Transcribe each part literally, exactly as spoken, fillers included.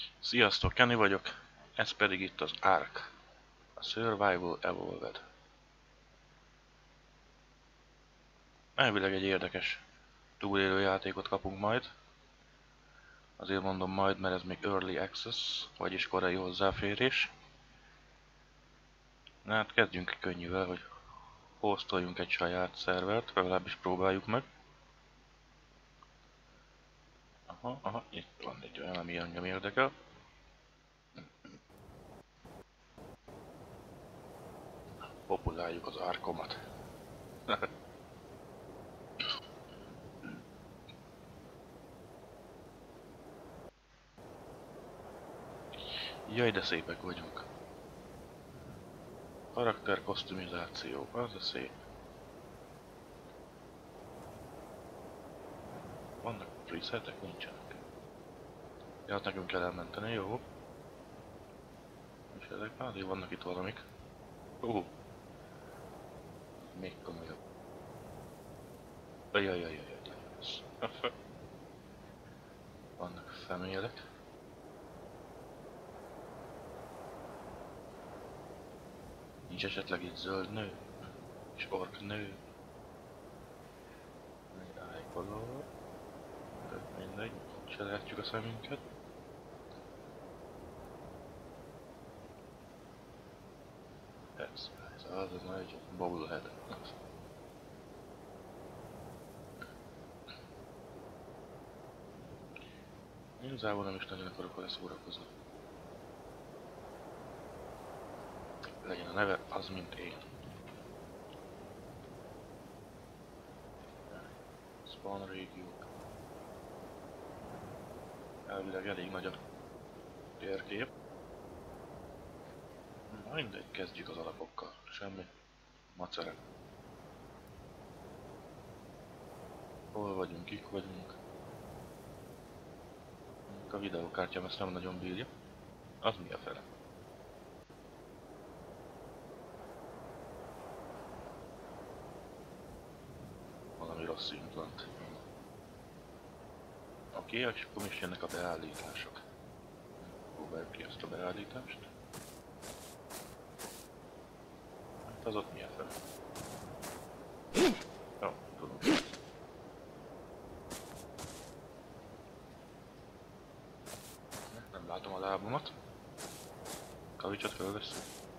Sziasztok, Kenny vagyok, ez pedig itt az Ark, a Survival Evolved. Elvileg egy érdekes túlélő játékot kapunk majd. Azért mondom majd, mert ez még Early Access, vagyis korai hozzáférés. Na hát kezdjünk könnyűvel, hogy hostoljunk egy saját szervert, legalábbis próbáljuk meg. Aha, aha, itt van egy olyan, ami engem érdekel. Populáljuk az Arkomat. Jaj, de szépek vagyunk. Karakter kosztumizáció, az a szép. Vannak presetek? Nincsenek. Ja, hát nekünk kell elmenteni, jó. És ezek már azért vannak itt valamik. Ó. Uh. Még komolyabb. Ajajajajajaj. Vannak femélek. Nincs esetleg itt zöld nő? És ork nő? Ájkoló. Mindegy, se látjuk a szemünket. Ez, ez az, ez nagy bobblehead. Igazából nem is nagyon akarok vele szórakozni. Legyen a neve az, mint én. Spawn régiók. Elvileg elég nagy a térkép. Mindegy, kezdjük az alapokkal. Semmi macera. Hol vagyunk, kik vagyunk? A videókártyám ezt nem nagyon bírja. Az mi a fele? Valami rossz implant. Oké, okay, és akkor is jönnek a beállítások. Próbáljuk ki ezt a beállítást. Hát az ott mi a fele? Jó, tudom. Nem látom a lábamat. Kavicsot fölveszünk.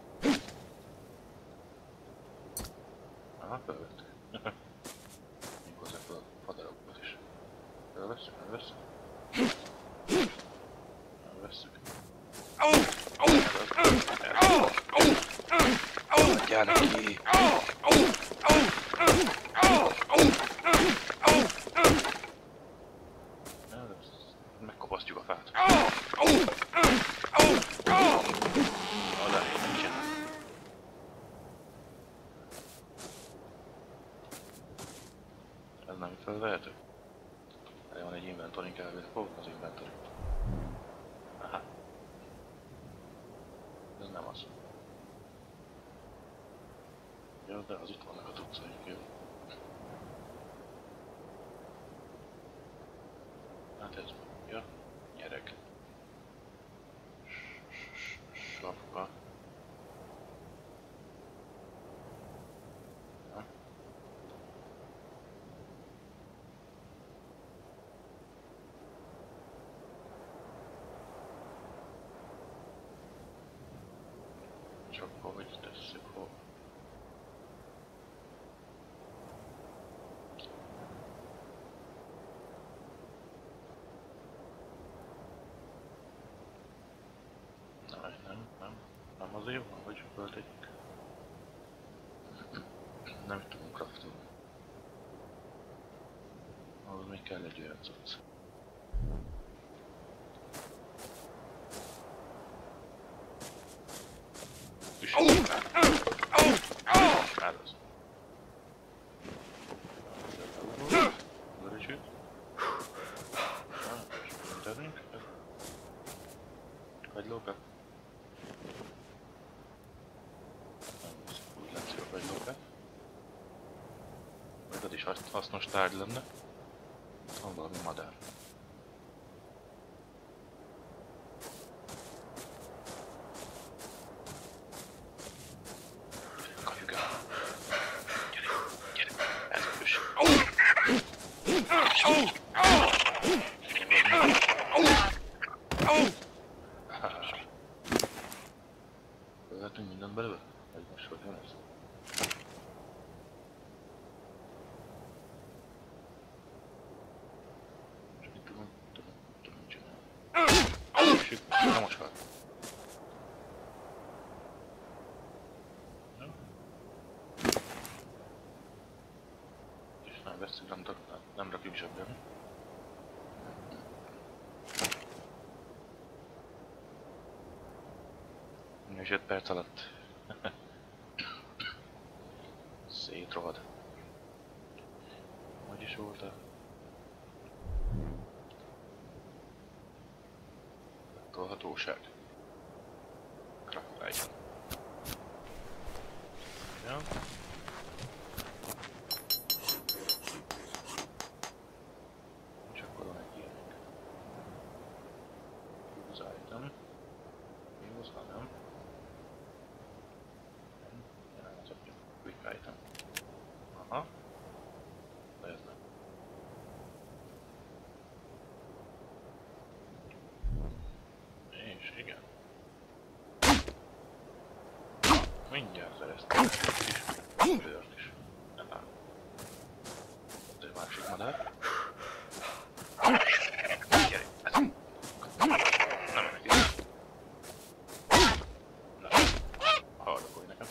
Aha, fölvettük. Még hozzá fel a fadarokat is. Fölvesszük, fölvesszük. Fölvesszük. Adjál neki! Megkopasztjuk a fát. Oda, nincsen. Ez nem felvehető. Erre van egy inventorink elvileg. Hol az inventory? Aha. Ez nem az. Jó, de az itt vannak a cuccaink, jó. Hát ez ja, gyerek. Sapka. Ja. Csak hogy tesszük hol. Nem, nem, nem azért van, hogy föltegyük. Nem is tudunk craftolni. Ahhoz még kell egy olyan cucc. Hát az. Vörösült. És mit tennünk? Kagylóka? Úgy látszik a kagylóka. Majd az is hasznos tárgy lenne. Van valami madár. Fölhetünk mindent belőle? Vagy most hogy jön ez? Csak itt tudom, tudom, tudom mit csinálni. Süt, na most halt. És nem veszünk, nem, nem rakjuk zsebben. És öt perc alatt szétrohad. Hogy is volt a... tolhatóság. Craft ja. És akkor van egy ilyenek. Use item. Use, ha nem. Quick item. Aha. De ez nem. És igen. Mindjárt szereztem egy kis bőrt is. Nem áll. Ott egy másik madár. Gyere! Ez! Nem ennek is. Na. Hardakolj nekem.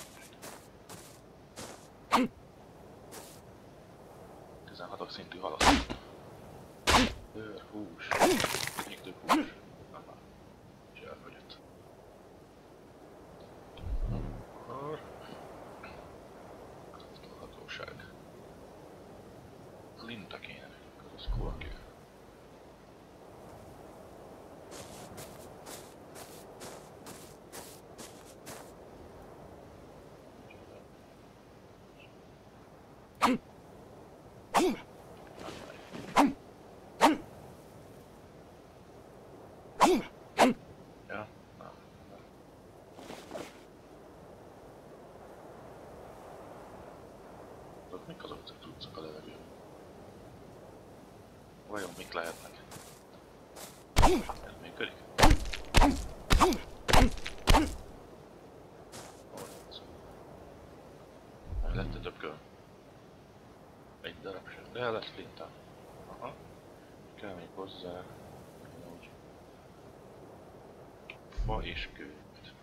tizenhatos szintű halat. Bőr, hús. Még több hús. Nem áll. És elfogyott. Akkor... hatóság. Linta kéne nekünk, az korkő. Ja, nem. Tudod, mik azok a cuccok a levegőn? Vajon mik lehetnek? Ez működik? Már lett több kör. Egy darab sem, de lesz lintám. Aha. Kell még hozzá. Úgy. Fa és kő.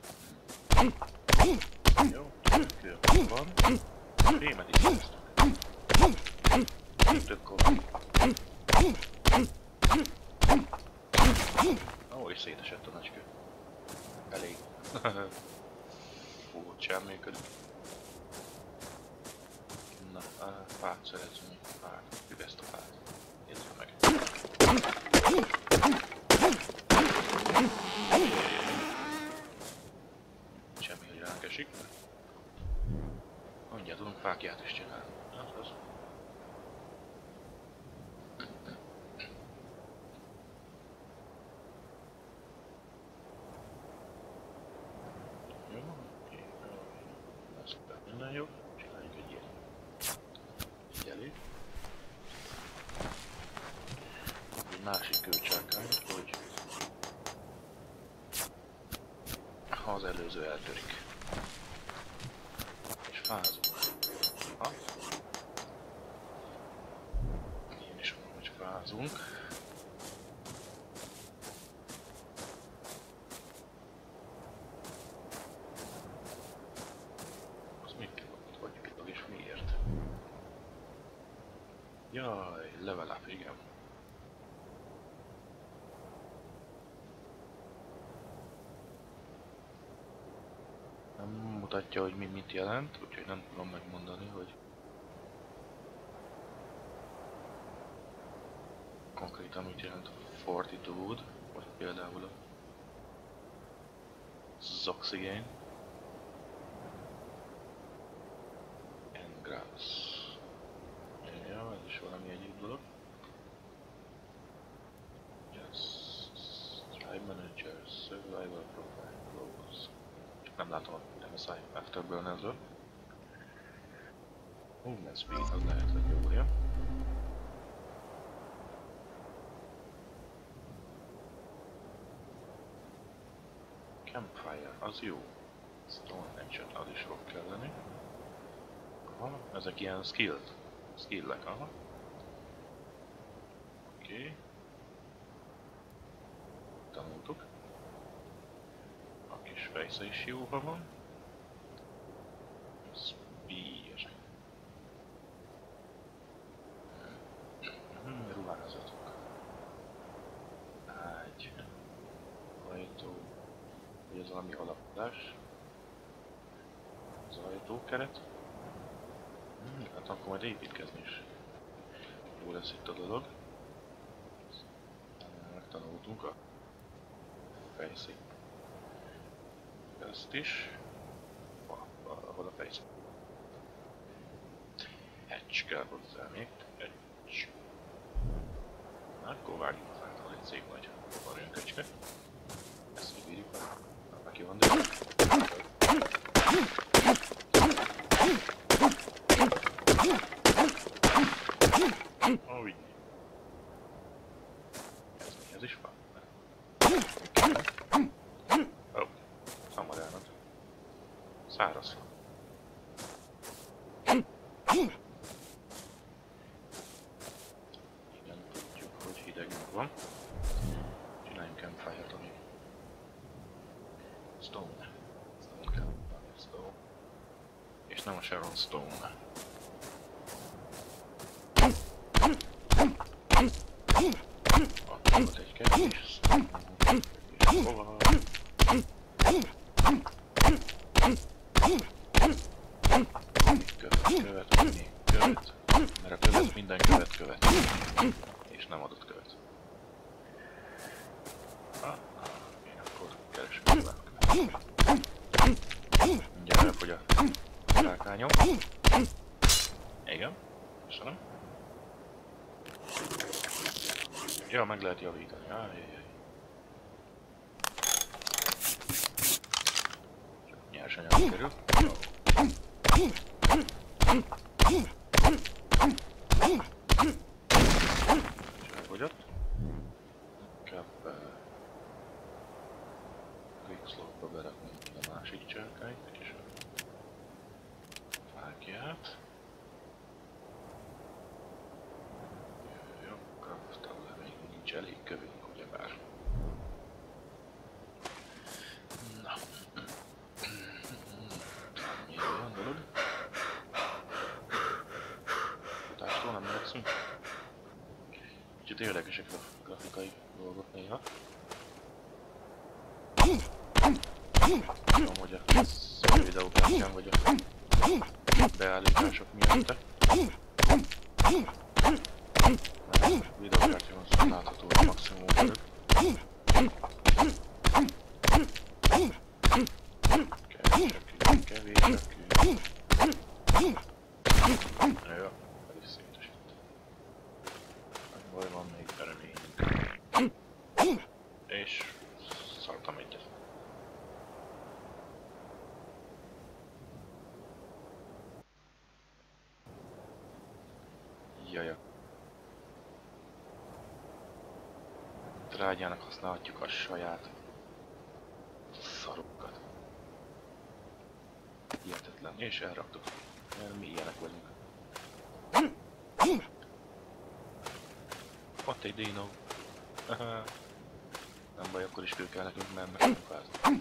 Jó, kő van. Rémet is hoztunk. Több kormány. Ó, és szétesett a nagykő. Elég. Furcsán működik. Na, a fát szerezünk. Fát. Üveszt a fát. Nézzük meg. Semmi, hogy ránk esik. Mindjárt tudunk fákját is csinálni. Az az. Jó, oké. Ez minden jó. Csináljuk egy ilyen. Így elég. Egy másik kőcsákány, hogy ha az előző eltörik. És fázunk. Ha? Ilyen is van, hogy fázunk. Az mit kell, hogy kitag és miért? Jaj, level up, igen. Nem mutatja, hogy mi mit jelent, úgyhogy nem tudom megmondani, hogy konkrétan mit jelent a Fortitude, vagy például a Zoxigén. Engrass. Ja, ez is valami egyéb dolog. Just Tribe Manager, Survival Profile, Roles. Nem látom a em es i Afterburner-ről. Movement Speed, az lehet, hogy jó, ja. Campfire, az jó. Stone Edge-et, az is fog kelleni. Aha, ezek ilyen skilled. Skillek, aha. Oké. Okay. Tanultuk. A kis fejsze is jóban van. Spear. Hmm, ruházatok. Ágy. Ajtó. Ugye ez valami alapodás. Az ajtókeret. Hmm, hát akkor majd építkezni is. Jó lesz itt a dolog. Megtanultunk a fejszék. Ezt is. Ahol a fejszék. Hedge kell hozzá még. Hedge. Na, akkor vágjuk az által egy szép nagy varjönköcske. Ezt kibírjuk. Neki van, de... Ó, így. Ez mi? Ez is van? Ó, szamaránat. Száraz van. Igen, tudjuk, hogy hidegünk van. Csináljunk campfire-t, ami... Stone. Stone kell. Stone. És nem a Sharon Stone. Ott volt egy kevés. És hova? Követ, követ, még követ. Mert a követ minden követ követ. És nem adott követ. Ah, én akkor keresünk tovább követ. Mindjárt elfogy a rákányom. Igen, köszönöm. Ja, meg lehet javítani. Ajjajjaj. Nyersanyag kerül. És elfogyott. Inkább quick slope-ba berakni a másik cselkányt és a fákját. Jó, craft-tal még nincs elég kövünk, ugyebár. Na. Milyen olyan dolog? Futástól nem mehetszünk? Kicsit érdekesek a grafikai dolgok néha. Tudom, hogy a szó videókártyám vagy a beállítások miatt. A videókártyában szóval látható a maximum előtt. Kevések, kevések. Jó, el is szétesít. Baj van, még reményünk. És szartam egyet. Jaja. Trágyának használhatjuk a saját szarokat. Hihetetlen. És elraktuk. Mert mi ilyenek vagyunk. Ott egy dino. Nem baj, akkor is kő kell nekünk, mert meg tudunk változni.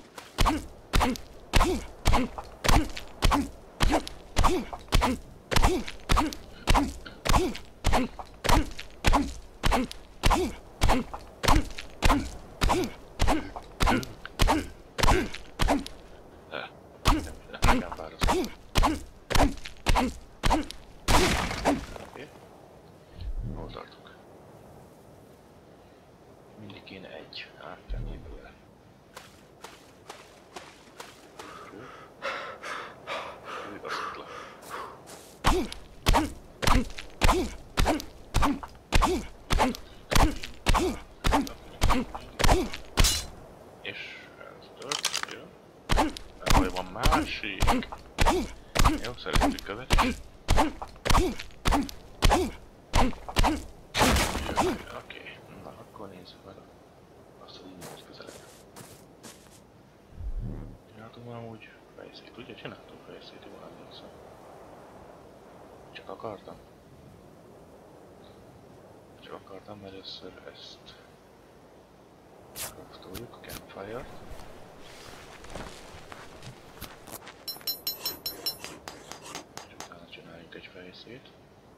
Nekem választom. Oké. Hol tartunk? Mindig kéne egy. Áttenni bőle. Ő baszott le. És ez tört, jó. Nem baj, van másik. Jó, szeretjük követ is. Oké, na akkor nézzük meg azt, hogy így most közelebb. Csináltunk már úgy Fejszét, ugye? Csináltam fejszét, jól emlékszem. Csak akartam. Csak akartam először ezt craftoljuk, a campfire-t. És utána csináljunk egy fejszét.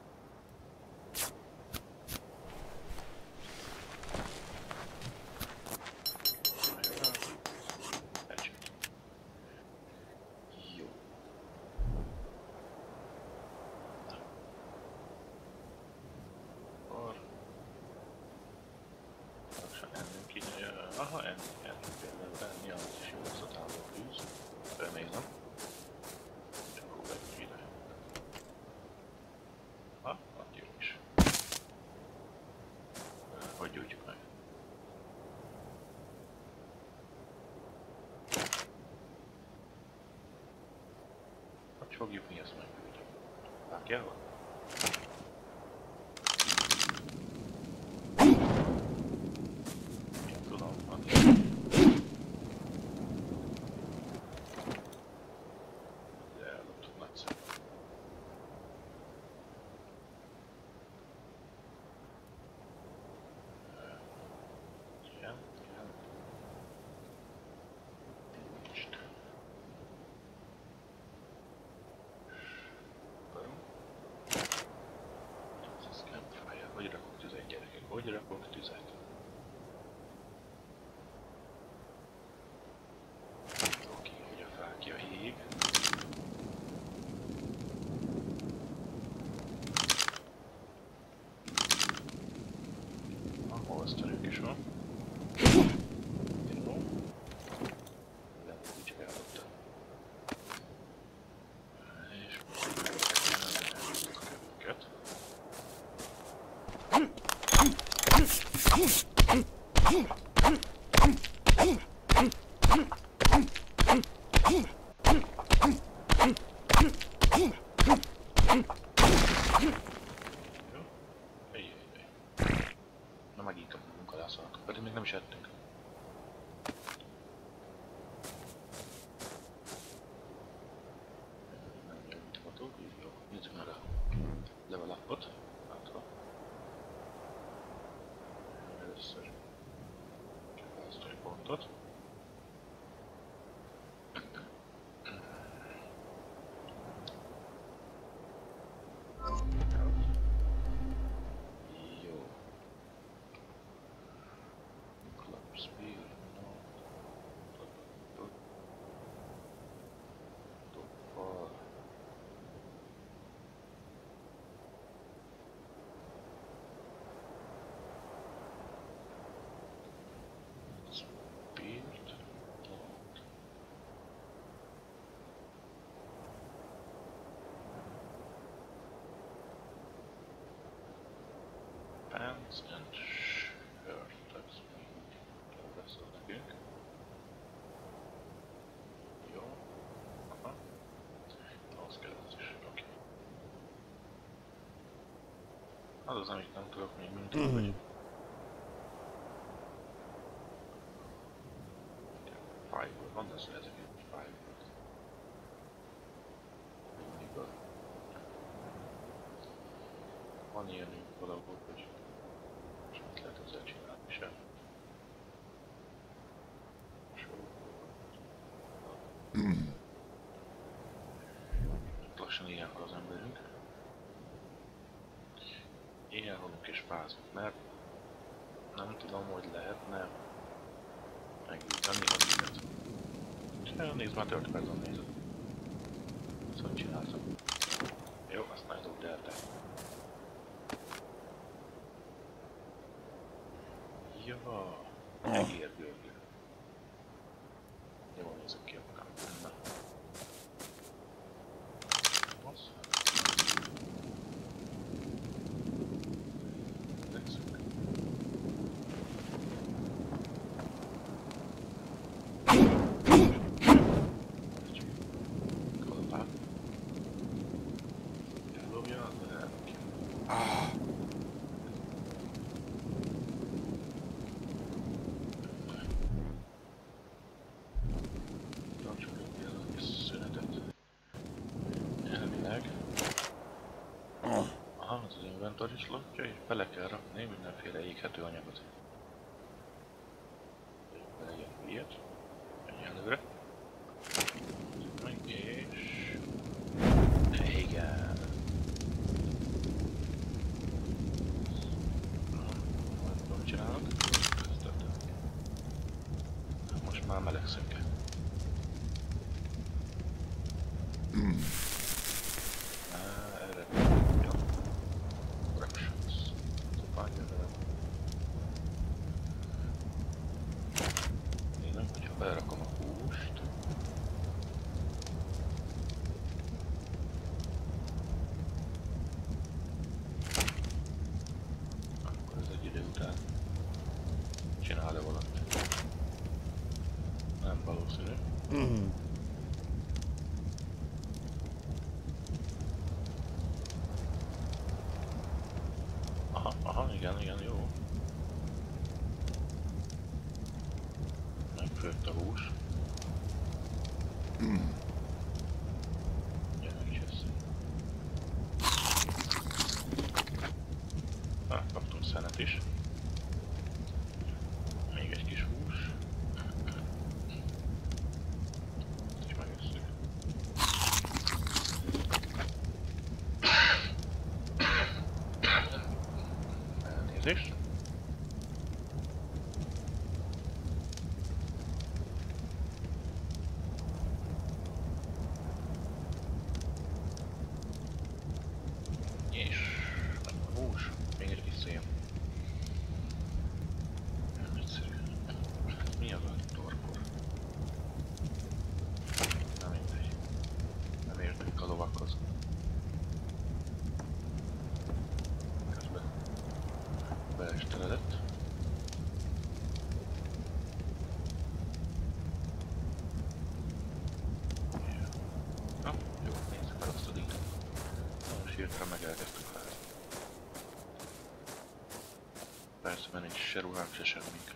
Aha, enni, enni például, enni, az is jó lesz a távolfűz. Remélem. Csak próbáljuk ide. Ha, hát jó is. Hogy gyújtjuk meg. Hogy fogjuk mi ezt meggyújtjuk? Vágjával? Hogy rakok tüzet? Oké, hogy a fákja ég. Ahol asztaljuk is van. Jó. Nem, úgy csak elhagyta. És elhagytuk a kövünket. Na megint a munkalászalatok, pedig még nem is ettünk. Nem javíthatók, így jó. Nézzük meg a level upot. Hátra. Először csak választani pontot. Jó. Club speed, no. Toppal. Speed. Pants and shirt, that's me. Lesz az nekünk. Jó. Aha. Az kell az is, oké. Az az, amit nem tudok még mindig, vagy. Five-ből van, ez ezeket five-ből. Mindigből. Van ilyenünk valahol, hogy mit lehet ezzel csinálni sem. Lassan ilyen hal az emberünk. Ilyen halunk és pázunk, mert nem tudom, hogy lehetne meggyújtani a szület. És nézd már tört percen nézed. Ezt hogy csináltam? Jó, azt már dobd el te. Java, egér görgő. Jól nézek ki a magam. Na. Az. Tesszük. Kalapát. Ellobja, de elrakja. motoriszlotja, és bele kell rakni mindenféle éghető anyagot. Legyen ilyet, egyelőre. És... igen. Mit csinálok? Most már melegszünk. Erre... jó. Corrections. Nézem, hogyha belerakom a húst. Akkor ez egy idő után csinál-e valamit. Nem valószínű. Aha, aha, igen, igen, jó. Megfőtt a hús. Ugye meg is eszik. Ah, kaptunk szenet is. Még egy kis hús. És megesszük. Elnézést. És a hús, még egy kis szém. Nem egyszerű. Mi az a torpor? Na mindegy. Nem értek a lovakhoz. Közben beesteledett. Na, jó, nézzük meg azt a díjat. Most hirtelen meg elkezdtük fel. Persze, mert nincs se ruhánk, se semmink.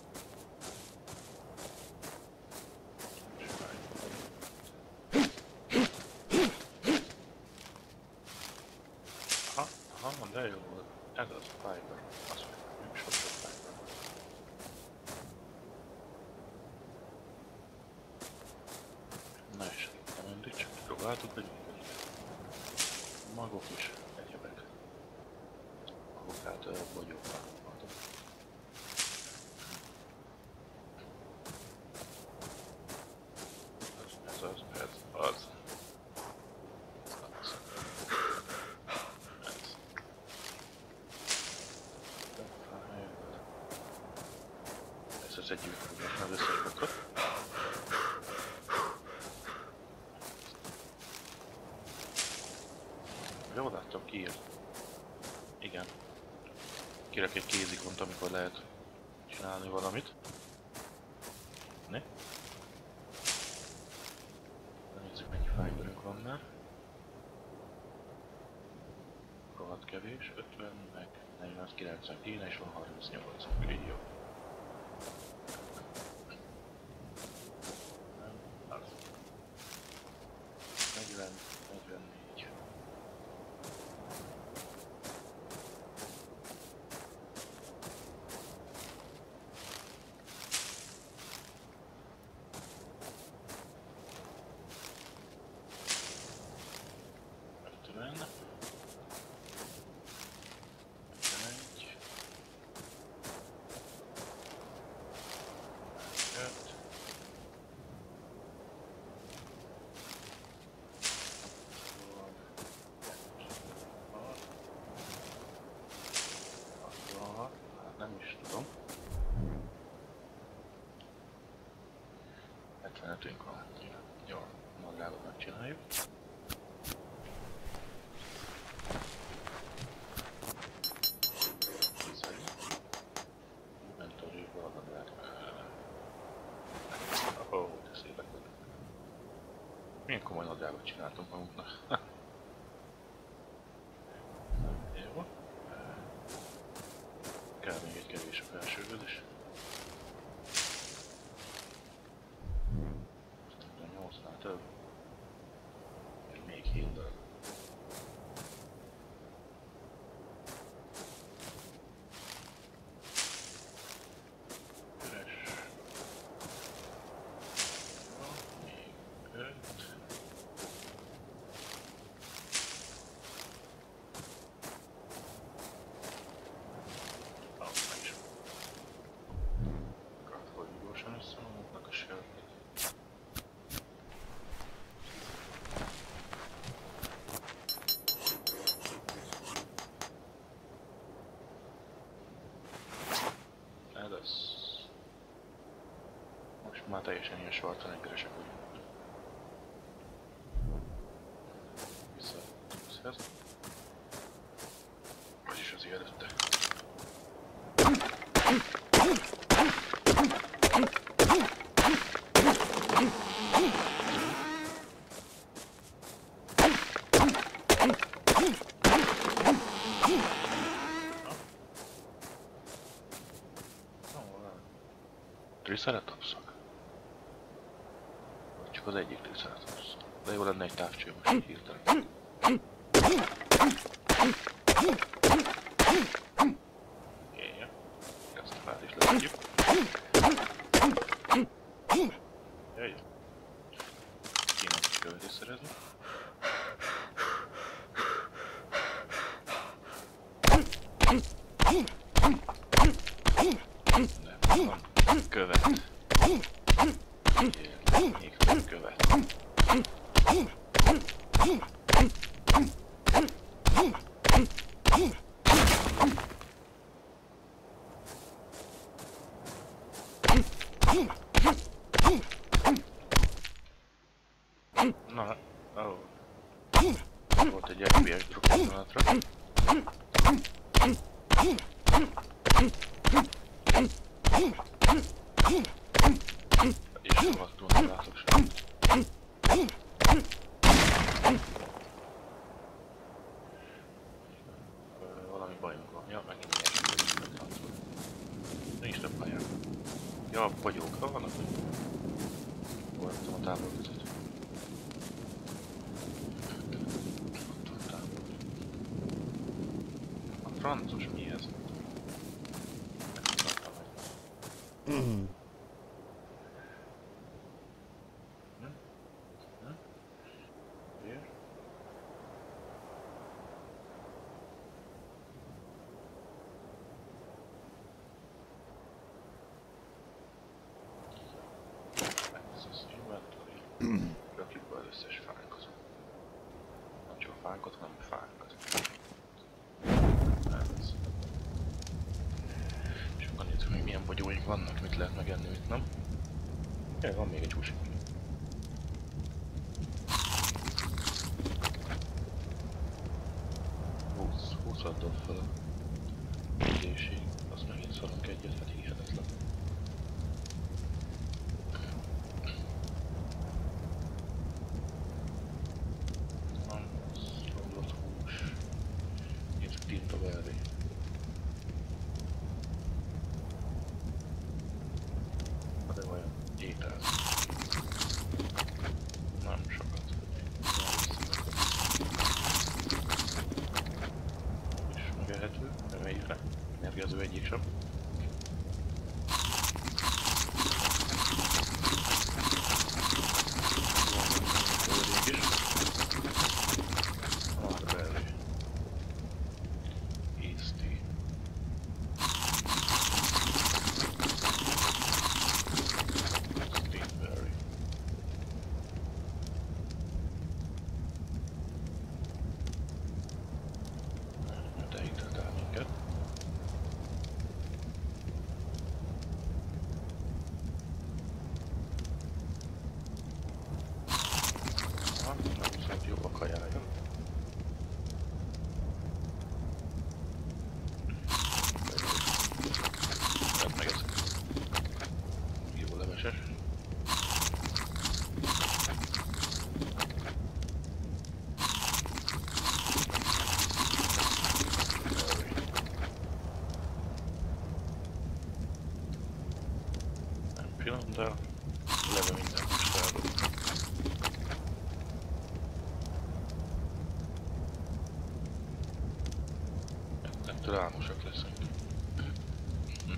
Aha, aha, de jó volt. Ez az a fiber. Az még sok sok fiber. Na és nem mindig csak próbáltuk, hogy magok is egyebek. Magokát bogyókkal adok. Ez az, ez az. Ez az egyik, az összes botot. Jól láttam, kiírt. Igen. Kirak egy kézikont, amikor lehet csinálni valamit. Ne? Nézzük, mennyi fiberünk van már. Rohadt kevés, ötven, meg negyven, kilencven, kéne és van harmincnyolc. Így jó. Nem, az. negyven, negyvennégy. ötven. ötvenegy. öt. hatvanhat. Hát nem is tudom. hetvenötünk van. Jó, magágot megcsináljuk. Milyen komoly nadrágot csináltunk magunknak. Jó. Kell még egy kevés a felsőhöz is. nyolcnál több. És még hét darab. teljesen ilyen Schwarzeneggeresek vagyunk. Vissza a buszhez. Vagyis az előtte. Triceratops-ok? Vagy csak az egyik Triceratops? De jó lenne egy távcső most így hirtelen. Jéja. Ezt a fát is leszedjük. Jöjjön. Kéne egy követ is szerezni. De van követ. Jél, még több követ. Na, ó. Volt egy ef pé es drop pillanatra. És rohadtul nem látok semmit. Valami bajunk van. Ja, megint ilyen meghatszol. Nincs több pályán. Ja, vagyok. Ha vannak vagyok. Hol nem tudom a távolközött. Ott van távol. A francos mi ez? Megmutattam meg. Mm. Rakjuk be az összes fánkat. Nem csak a fánkat, hanem a fánkat. Ez. És akkor nézzük, hogy milyen bogyóink vannak, mit lehet megenni, mit nem. Jaj, van még egy húsik. húsz, húszat dob fel a ügyészség. Azt megint szarunk egyet, hát hihetetlen. Energiázó egyik sem. Földék is. Marberry. Easty. Stingberry. De higgadtál minket. Jobb a kajája. Tehát meg ez jó leveses. Nem finom, de leve mindent is feldobom. Ettől álmosak leszünk. Hm.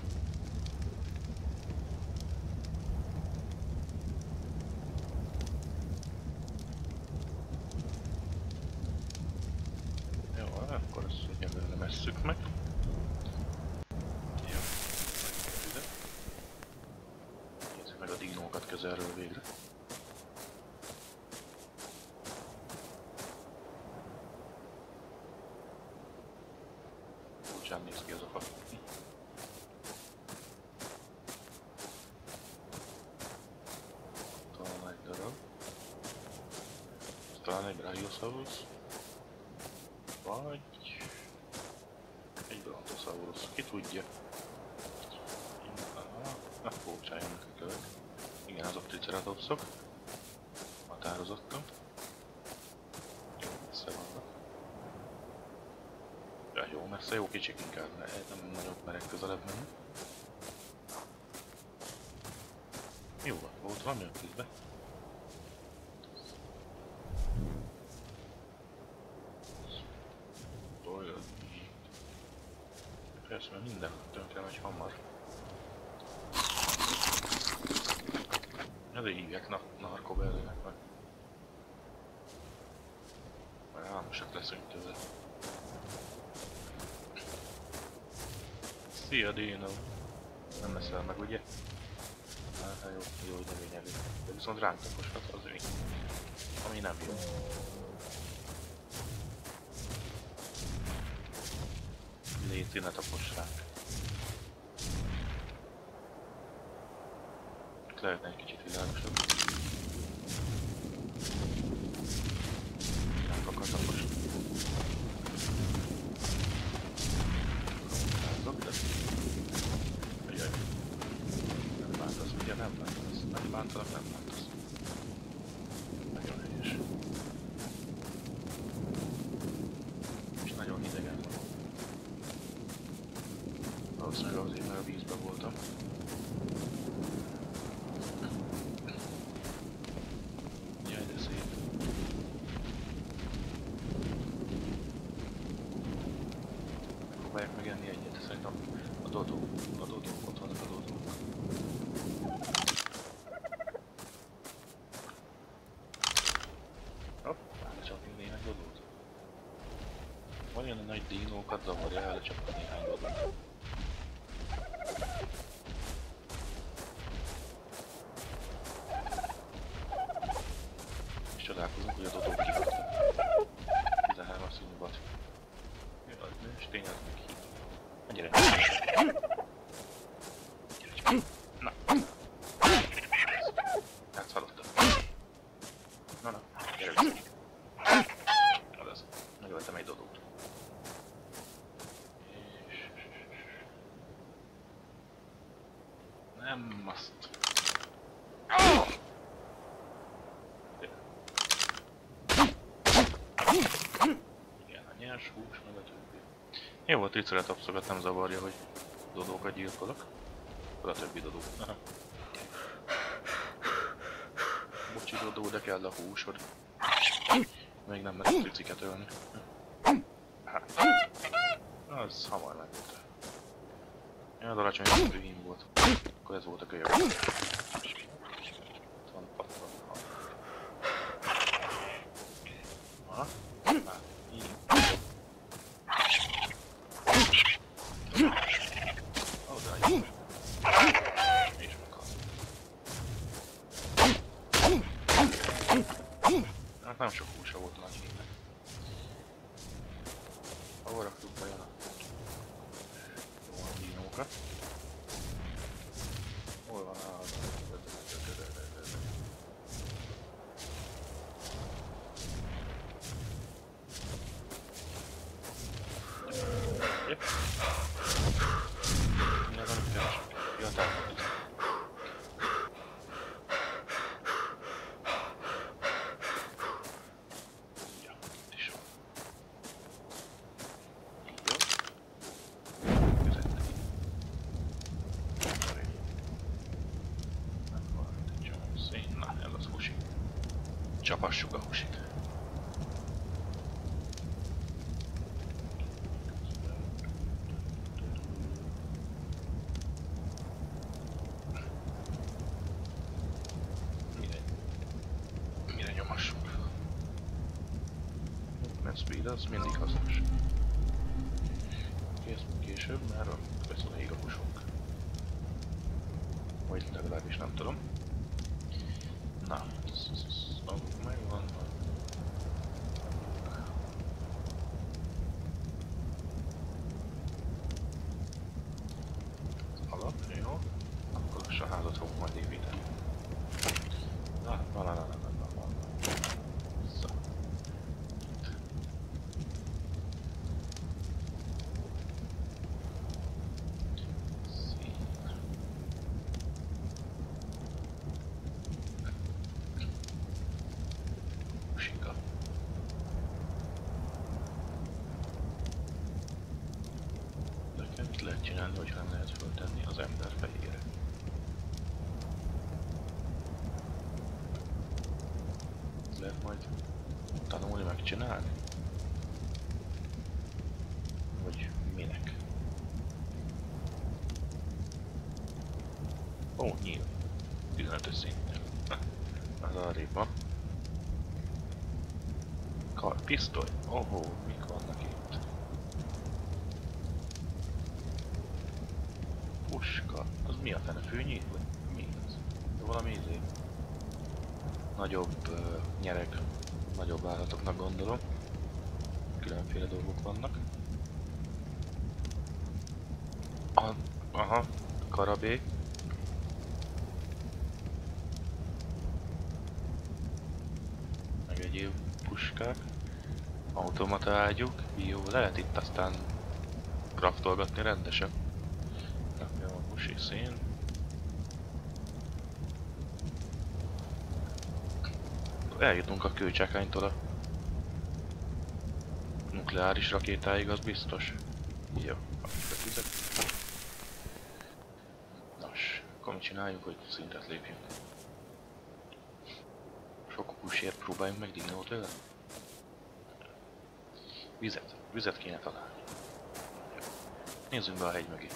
Jó, akkor ezt egyelőre nem esszük meg. Jó, ide. Nézzük meg a dinókat közelről végre. Furcsán néz ki az a fa. talán egy Brachiosaurus, vagy egy Brontosaurus, ki tudja. Na, fócsáljunk a kövek. Igen, azok triceratopsok. Határozottan. Jó, messze vannak. Ja, jó, messze, jó kicsik inkább, nem nagyon merek közelebb menni. Jó, volt valami a vízbe. Olyan. Persze, mert minden tönkre megy hamar. Ezért hívják na narkobellének meg. Majd álmosak leszünk tőle. Szia Dino! Nem leszel meg, ugye? Hát jó, jó, hogy nem én elő. De viszont ránk taposhat az ő. Ami nem jó. Léci, ne taposs ránk. Itt lehetne egy kicsit világosabb. Ránk akar taposni. Rázok, de... Jaj. Nem bántasz, ugye nem bántasz. Nem bántalak, nem bántasz. Nagyon helyes. És nagyon hidegen van. Valószínűleg azért, mert a vízben voltam. Jaj, de szép. Megpróbálják megenni egyet, szerintem a dodó, a dodó, ott vannak a dodók. Hopp, ellecsapni néhány dodót. Van ilyen nagy dinókat zavarja ellecsapni néhány dodót. És csodálkozunk, hogy a dodók kihagytak. tizenhármas színű bat. Jaj, és tényleg meg hív. Mennyire? Na. Átszalottam. Na, na, gyere vissza. Adaz, megöltem egy dodót. És... Nem azt. Igen, a nyers hús, meg a többi. Jó, a triceratopsokat nem zavarja, hogy dodókat gyilkolok. A többi dodó. Aha. Bocsi dodó, de kell a húsod. Még nem lehet triciket ölni. Hát. Az hamar megvolt. Ja, az alacsony szintű hím volt. Akkor ez volt a kölyök. Itt van patron. Aha. Hát, így. Oda, így. És meghal. Hát nem sok húsa volt a nagy hímnek. Ahol raktuk be a jó a dinókat. Hol van a... Jep. Mi az, amit keresek? Ja, támadott. Ja, itt is van. Így jó. Közette. Akkor egy csomó szín. Na, ez az husi. Csapassuk a husit. Speed az mindig hasznos. Kész később, mert beszél ég a húsunk. Vagy legalábbis nem tudom. Na, megvan. Az alap, jó. Akkor a házat fogunk majd építeni. Na, na, na, na, na, na, na, na. Szó. lehet csinálni, hogyha nem lehet föltenni az ember fejére. Lehet majd tanulni, megcsinálni? Vagy minek? Ó, nyíl. tizenötös szintnél. Az arrébb van. Kar, pisztoly. Ohó, mik vannak itt? Puska. Az mi a fene? Fűnyír? Vagy mi az? Valami izé. Nagyobb uh, nyereg. Nagyobb állatoknak gondolom. Különféle dolgok vannak. A, aha, karabé. Meg egyéb puskák. Automata ágyuk. Jó, lehet itt aztán craftolgatni rendesen. Jó, a pusi szín. Eljutunk a kőcsekánytól a nukleáris rakétáig, az biztos. Jó, akkor fizet. Nos, akkor mit csináljuk, hogy szintet lépjünk? Sok húsért próbáljunk meg dinót ölni? Vizet, vizet kéne találni. Nézzünk be a hegy mögé.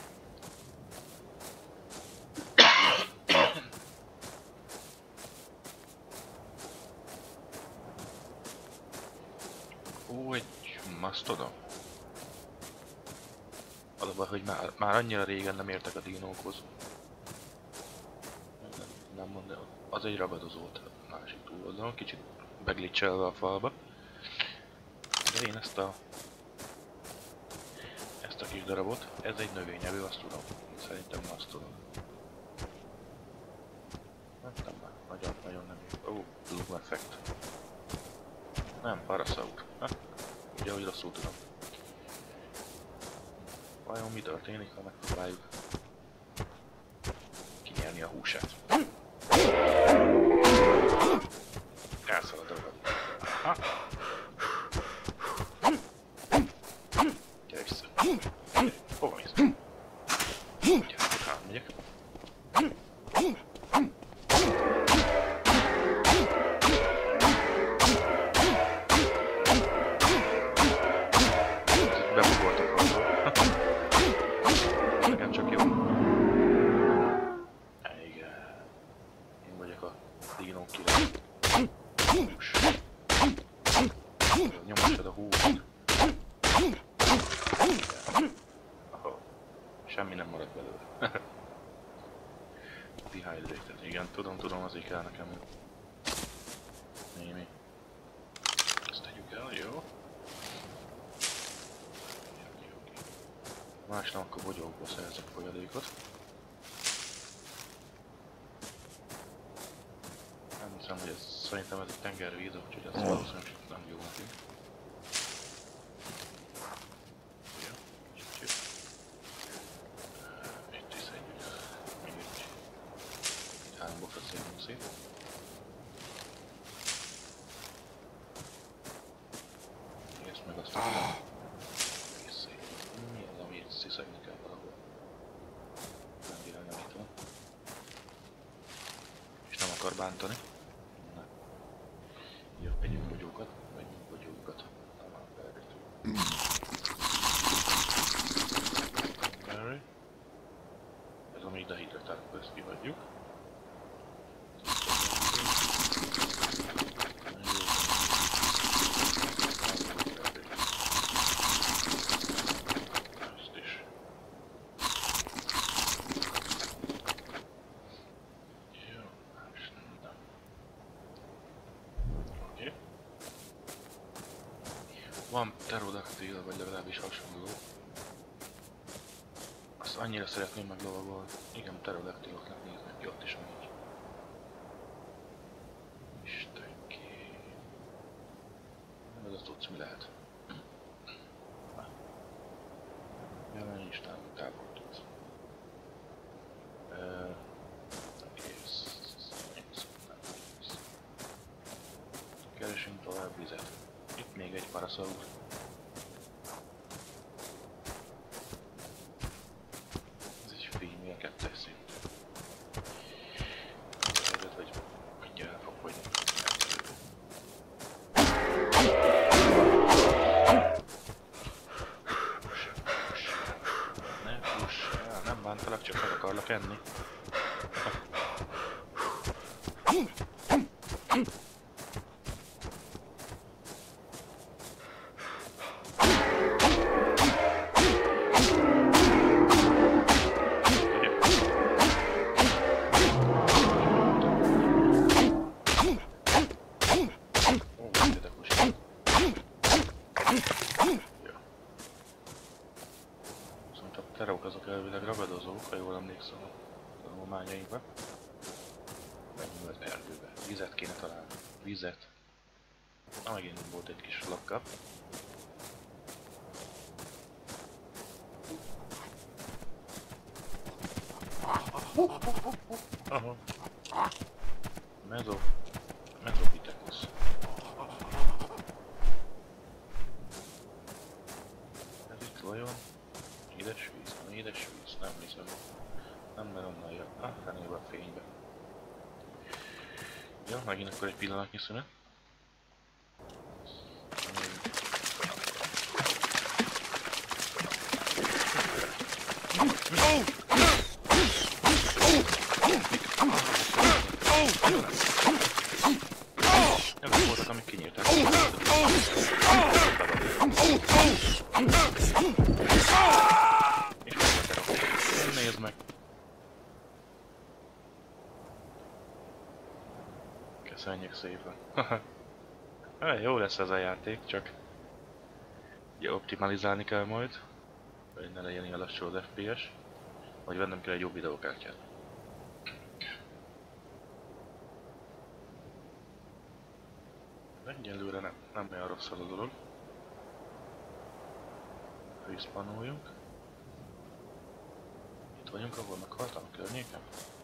Ó, egy masztodon. Az a baj, hogy már, már annyira régen nem értek a dinókhoz. Nem, nem mondom, az egy ragadozó volt a másik túloldalon, kicsit beglitchelve a falba. De én ezt a... ezt a kis darabot, ez egy növényevő, azt tudom. Szerintem masztodon. Nem tudom már, nagyon, nagyon nem jó. Ó, Bloom Effect. Nem, Parasaur. Ha? Ugye, hogy rosszul tudom. Vajon mi történik, ha megpróbáljuk kinyerni a húsát? Elszalad a ragad. Ha? Gyere vissza. Gyere. Hova mész? Gyere, hát megyek. Semmi nem maradt belőle. Dehydrated, igen, tudom, tudom, azért kell nekem. Némi. Ezt tegyük el, jó? Másnap akkor bogyókból szerzek folyadékot. Nem hiszem, hogy ez, szerintem ez egy tengervíz, úgyhogy ez valószínűleg nem jó nekünk. Ezt meg azt mondom. Mi az, ami sziszegni kell valahol? Nem bírál, nem itt van. És nem akar bántani. Na. Jó, vegyünk bogyókat. Vegyünk bogyókat. Berry. Ez a még dehidratálunk, ezt kihagyjuk. Van pterodaktil, vagy legalábbis hasonló. Azt annyira szeretném meglovagolni. Igen, pterodaktiloknak néznek ki ott is amúgy. Istenki. Nem ez a tudsz mi lehet. Jelen is távol, távol tudsz. Kész. Keresünk tovább vizet. Itt még egy Parasaur. Jöttek most. Jó. Viszont a terok azok elvileg ragadozók, ha jól emlékszem a tanulmányainkba. Menjünk az erdőbe. Vizet kéne találni. Vizet. Na, megint volt egy kis lakkap. Aha. Mezo. Mezopithecus. Ez itt vajon? Édes víz? Nem édes víz? Nem hiszem. Nem, mert onnan jön. Ah, fenébe a fénybe. Ja, megint akkor egy pillanatnyi szünet. Ezek voltak, amik kinyírták. És megvetek. Nézd meg! Köszönjük szépen. Jó lesz ez a játék, csak ugye optimalizálni kell majd, hogy ne legyen ilyen lassú az ef pé es, vagy vennem kell egy jobb videókártyát. Egyelőre nem, nem olyan rossz az a dolog. Respawnoljunk. Itt vagyunk, ahol meghaltam a környéken.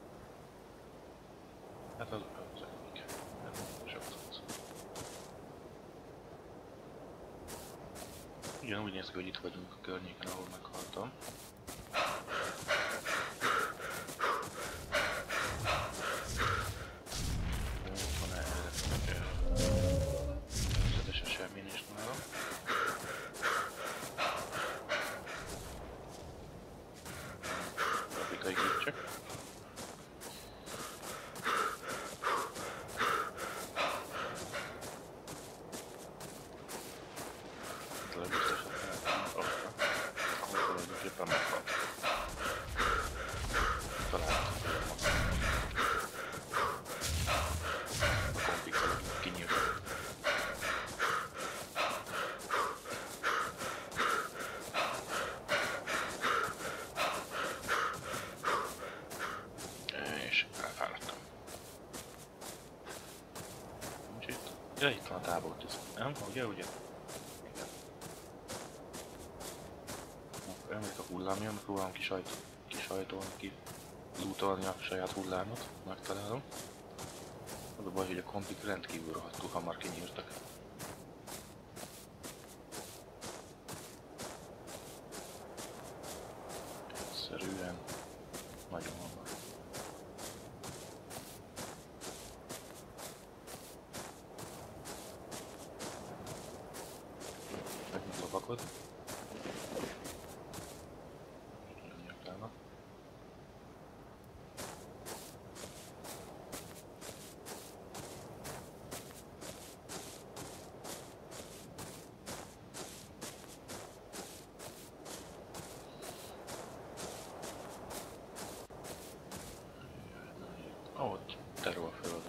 Hát az az egyik. Sok az. Igen, úgy néz ki, hogy itt vagyunk a környéken, ahol meghaltam. Van erre természetesen semmi nincs nálam. Grafikai glitchek. Ja, itt van a tábortűz. Nem? Ugye, ugye? Igen. Akkor emlék a hullámjön, próbálom kisajt, kisajtolni, ki lootolni a saját hullámot, megtalálom. Az a baj, hogy a kompik rendkívül rohadtul hamar kinyírtak. Egyszerűen nagyon hamar. Lovakod. Nem értelme. Ott terül a földön.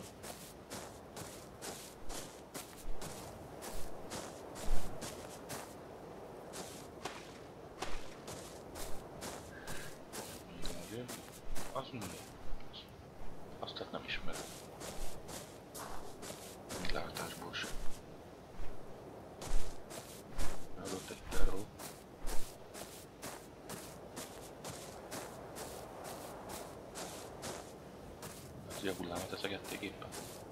Az mi? Azt tehát nem ismerem. Mint látásból sem. Adott egy terró. Az ugye a hullámot eszegették éppen.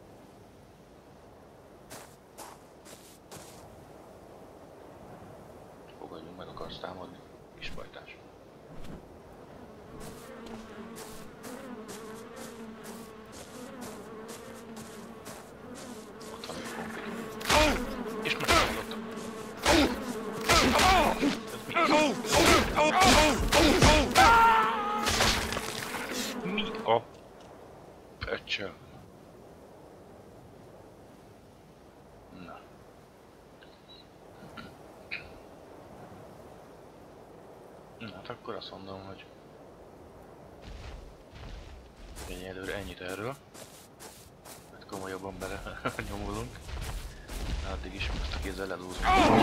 Fogadjunk, meg akarsz támadni, kis bajtás. És most hallottam. Mi a pöcsöm? Na. Na, hát akkor azt mondom, hogy egyelőre ennyit erről. Hát komolyabban bele nyomulunk. Addig is most a kézzel lelúzunk.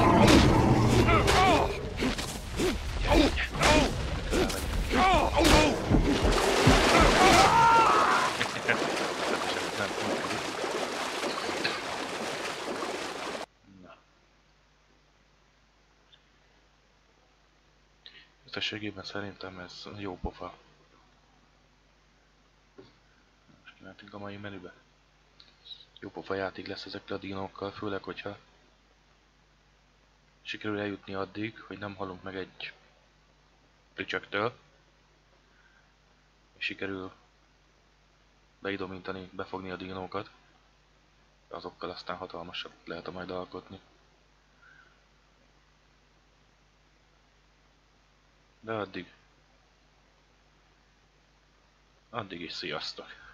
Összességében szerintem ez jó pofa. Most kimentünk a mai menübe. Jó pofa játék lesz ezekkel a dinókkal, főleg hogyha sikerül eljutni addig, hogy nem halunk meg egy prücsöktől, és sikerül beidomítani, befogni a dinókat, azokkal aztán hatalmasabb lehet a majd alkotni. De addig... Addig is sziasztok!